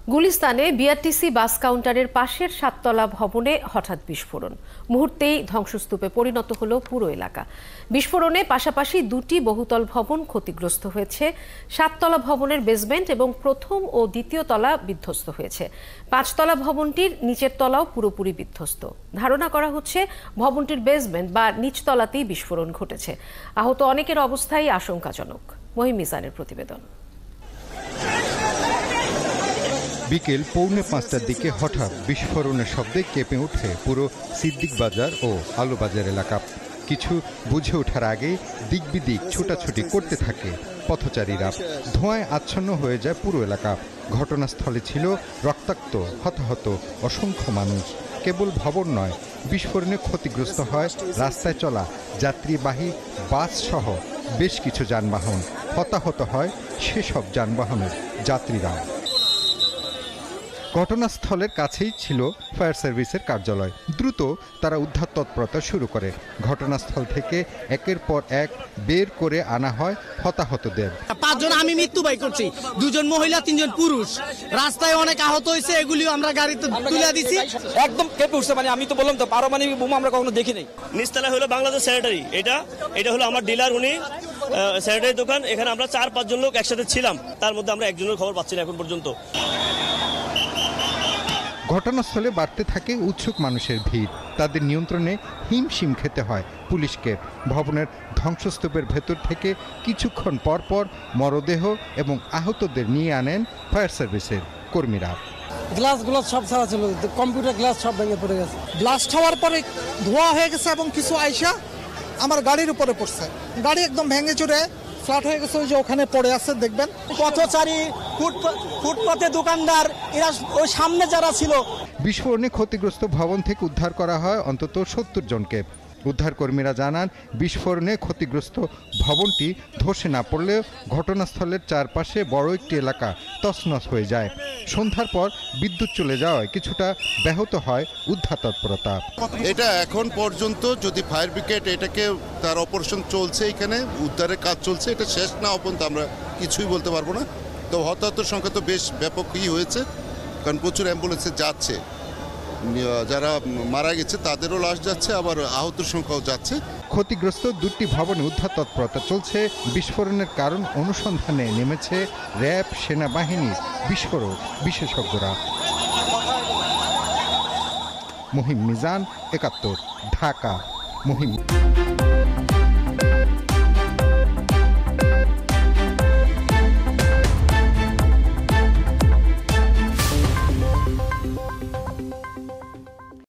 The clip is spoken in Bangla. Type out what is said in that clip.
গুলিস্তানে বিআরটিসি বাস কাউন্টারের পাশের 7তলা ভবনে হঠাৎ বিস্ফোরণ। মুহূর্তেই ধ্বংসস্তূপে পরিণত হলো পুরো এলাকা। বিস্ফোরণে পাশাপাশি দুটি বহুতল ভবন ক্ষতিগ্রস্ত হয়েছে। 7তলা ভবনের বেসমেন্ট এবং প্রথম ও দ্বিতীয় তলা বিধ্বস্ত হয়েছে। 5তলা ভবনটির নিচের তলাও পুরোপুরি বিধ্বস্ত। ধারণা করা হচ্ছে ভবনটির বেসমেন্ট বা নিচতলাতেই বিস্ফোরণ ঘটেছে। আহত অনেকের অবস্থাই আশঙ্কাজনক। মহিম মিজানের প্রতিবেদন। বিকেল 4:45টার দিকে হঠাৎ বিস্ফোরণের শব্দে কেঁপে ওঠে পুরো সিদ্দিক বাজার ও আলুবাজার এলাকা। কিছু বুঝে ওঠার আগেই দিক বিদিক ছোটাছুটি করতে থাকে পথচারীরা। ধোঁয়ায় আচ্ছন্ন হয়ে যায় পুরো এলাকা। ঘটনাস্থলে ছিল রক্তাক্ত হতাহত অসংখ্য মানুষ। কেবল ভবন নয়, বিস্ফোরণে ক্ষতিগ্রস্ত হয় রাস্তায় চলা যাত্রীবাহী বাস সহ বেশ কিছু যানবাহন। হতাহত হয় সেসব যানবাহনের যাত্রীরা। ঘটনাস্থলের কাছেই ছিল ফায়ার সার্ভিসের কার্যালয়। দ্রুত তারা উদ্ধার তৎপরতা শুরু করে। ঘটনাস্থল থেকে একের পর এক বের করে আনা হয় হতাহতদের। 5 জন আমি মৃত্যু বাই করছি, 2 জন মহিলা 3 জন পুরুষ। রাস্তায় অনেক আহত হয়েছে, এগুলিও আমরা গাড়িতে তুলে দিছি। একদম কেঁপে উঠছে। আমি তো বললাম তো পারমাণবিক বোমা আমরা কখনো দেখি নাই। নিচতলা হলো বাংলাদেশ স্যানিটারি, এটা হলো আমার ডিলার, উনি স্যানিটারি দোকান। এখানে আমরা 4-5 জন লোক একসাথে ছিলাম, তার মধ্যে আমরা একজনের খবর পাচ্ছি না এখন পর্যন্ত। ঘটনাস্থলে বাড়তে থাকে উৎসুক মানুষের ভিড়। তাদের নিয়ন্ত্রণে হিমশিম খেতে হয় পুলিশকে। ভবনের ধ্বংসস্তূপের ভেতর থেকে কিছুক্ষণ পরপর মরদেহ এবং আহতদের নিয়ে আনেন ফায়ার সার্ভিসের কর্মীরা। গ্লাসগুলো সব ছাড়া ছিল, কম্পিউটার গ্লাস সব ভেঙে পড়ে গেছে। ব্লাস্ট হওয়ার পরে ধোঁয়া হয়ে গেছে এবং কিছু আইসা আমার গাড়ির উপরে পড়ছে। গাড়ি একদম ভেঙে চুরে ফ্ল্যাট হয়ে গেছে। ওই যে ওখানে পড়ে আছে দেখবেন। পথচারী, ফুটপাতে দোকানদার, এরা ওই সামনে যারা ছিল। বিস্ফোরণে ক্ষতিগ্রস্ত ভবন থেকে উদ্ধার করা হয় অন্তত 70 জনকে। উদ্ধার কর্মীরা জানান, বিস্ফোরণে ক্ষতিগ্রস্ত ভবনটি ধসে না পড়লেও ঘটনাস্থলের চারপাশে বড় একটি এলাকা তছনছ হয়ে যায়। সন্ধ্যার পর বিদ্যুৎ চলে যাওয়ায় কিছুটা ব্যাহত হয় উদ্ধার তৎপরতা। এটা এখন পর্যন্ত যদি ফায়ার ব্রিগেড এটাকে তার অপারেশন চলছে, এখানে উদ্ধারের কাজ চলছে, এটা শেষ না পর্যন্ত আমরা কিছুই বলতে পারবো না। তো হতাহতের সংখ্যা তো বেশ ব্যাপকই হয়েছে, কারণ প্রচুর অ্যাম্বুলেন্সে যাচ্ছে। যারা মারা গেছে তাদেরও লাশ যাচ্ছে, আবার আহতের সংখ্যাও যাচ্ছে। ক্ষতিগ্রস্ত দুটি ভবনে উদ্ধার তৎপরতা চলছে। বিস্ফোরণের কারণ অনুসন্ধানে নেমেছে র্যাব, সেনাবাহিনীর বিস্ফোরক বিশেষজ্ঞরা। মহিম মিজান, 71, ঢাকা। মহিম।